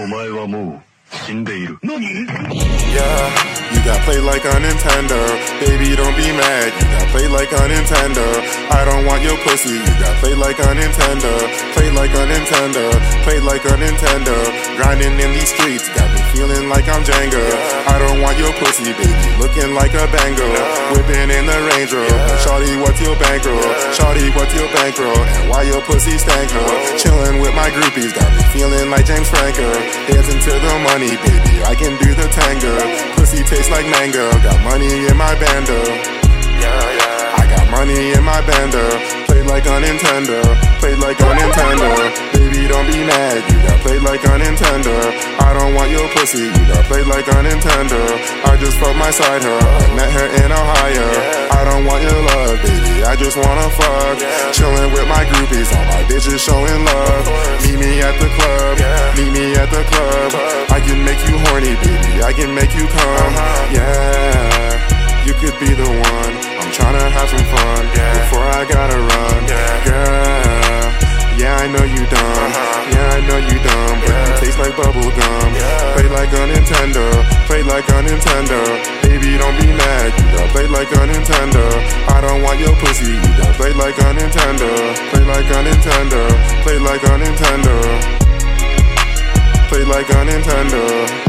前はもう死んでいる。何？ Yeah, you got played like a Nintendo. Baby, don't be mad, you got played like a Nintendo. I don't want your pussy, you got played like a Nintendo. Played like a Nintendo, played like a Nintendo. Grinding in these streets, got me feeling like I'm Django. I don't want your pussy, baby, looking like a bango. Whipping in the Range Rover, shawty, what's your bankroll? Shawty, what's your bankroll? And why your pussy stank, ho? Chillin' with my groupies, got me feeling like James Franco. Dancing to the money, baby, I can do the tango. Pussy tastes like mango, got money in my bando. I got money in my bando. Played like a Nintendo, played like a Nintendo. Baby, don't be mad, you got played like a Nintendo. I don't want your pussy, you got played like a Nintendo. I just fucked my side hoe, I met her in Ohio. I don't want your love, baby, I just wanna fuck. Chillin' with my groupies, all my bitches showing love. Meet me at the club, meet me at the club. I can make you horny, baby, I can make you come. Yeah, you could be the one. I'm tryna have some fun before I gotta run. Girl, yeah, I know you dumb. Yeah, I know you dumb, but you taste like bubble gum. Played like a Nintendo, played like a Nintendo. Baby, don't be mad, you got played like a Nintendo. I don't want your pussy, you got played like a Nintendo. Played like a Nintendo, played like a Nintendo. Played like a Nintendo.